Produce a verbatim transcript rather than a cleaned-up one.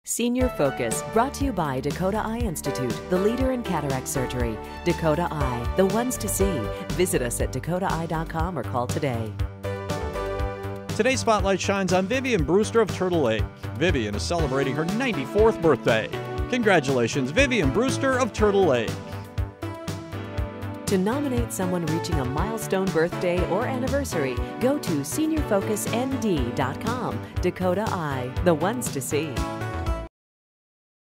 Senior Focus, brought to you by Dakota Eye Institute, the leader in cataract surgery. Dakota Eye, the ones to see. Visit us at dakota eye dot com or call today. Today's spotlight shines on Vivian Brewster of Turtle Lake. Vivian is celebrating her ninety-fourth birthday. Congratulations, Vivian Brewster of Turtle Lake. To nominate someone reaching a milestone birthday or anniversary, go to senior focus n d dot com. Dakota Eye, the ones to see.